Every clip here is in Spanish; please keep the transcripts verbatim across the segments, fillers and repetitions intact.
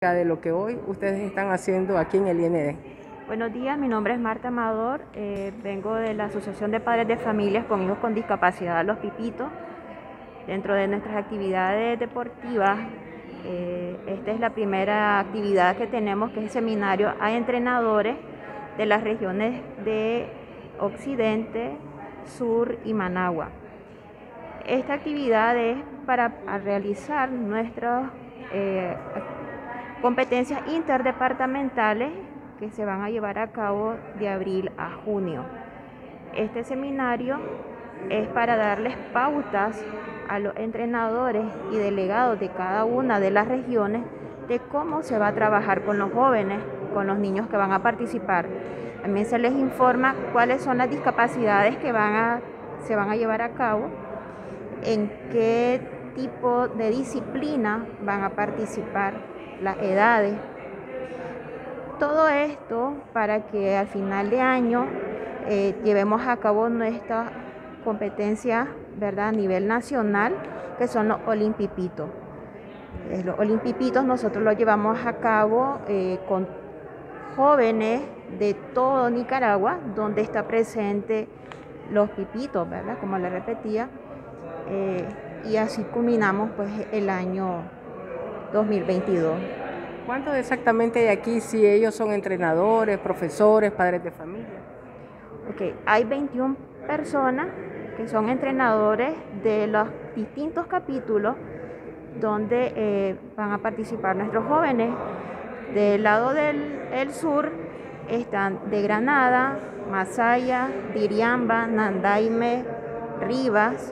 De lo que hoy ustedes están haciendo aquí en el I N D. Buenos días, mi nombre es Marta Amador, eh, vengo de la Asociación de Padres de Familias con Hijos con Discapacidad Los Pipitos. Dentro de nuestras actividades deportivas, eh, esta es la primera actividad que tenemos, que es el seminario a entrenadores de las regiones de Occidente, Sur y Managua. Esta actividad es para realizar nuestras eh, competencias interdepartamentales que se van a llevar a cabo de abril a junio. Este seminario es para darles pautas a los entrenadores y delegados de cada una de las regiones de cómo se va a trabajar con los jóvenes, con los niños que van a participar. También se les informa cuáles son las discapacidades que van a, se van a llevar a cabo, en qué tipo de disciplina van a participar, las edades. Todo esto para que al final de año eh, llevemos a cabo nuestra competencia, ¿verdad?, a nivel nacional, que son los Olimpipitos. Eh, los Olimpipitos nosotros los llevamos a cabo eh, con jóvenes de todo Nicaragua, donde está presente los pipitos, ¿verdad?, como le repetía, eh, y así culminamos pues el año dos mil veintidós. ¿Cuántos exactamente hay aquí, si ellos son entrenadores, profesores, padres de familia? Ok, hay veintiuna personas que son entrenadores de los distintos capítulos donde eh, van a participar nuestros jóvenes. Del lado del el sur están de Granada, Masaya, Diriamba, Nandaime, Rivas.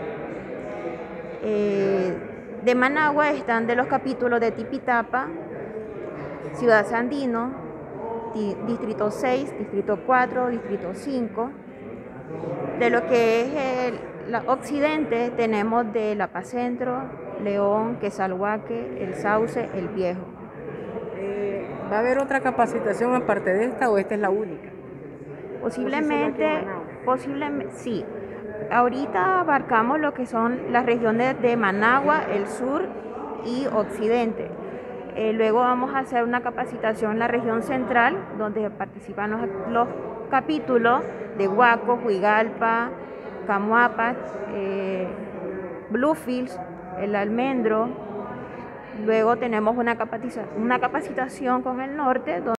Eh, de Managua están de los capítulos de Tipitapa, Ciudad Sandino, Distrito seis, Distrito cuatro, Distrito cinco. De lo que es el la Occidente tenemos de La Paz Centro, León, Quesalhuaque, El Sauce, El Viejo. Eh, ¿Va a haber otra capacitación aparte de esta o esta es la única? Posiblemente, posiblemente, sí. Ahorita abarcamos lo que son las regiones de Managua, el sur y Occidente. Eh, luego vamos a hacer una capacitación en la región central, donde participan los, los capítulos de Huaco, Huigalpa, Camuapa, eh, Bluefields, El Almendro. Luego tenemos una capacitación, una capacitación con el norte, donde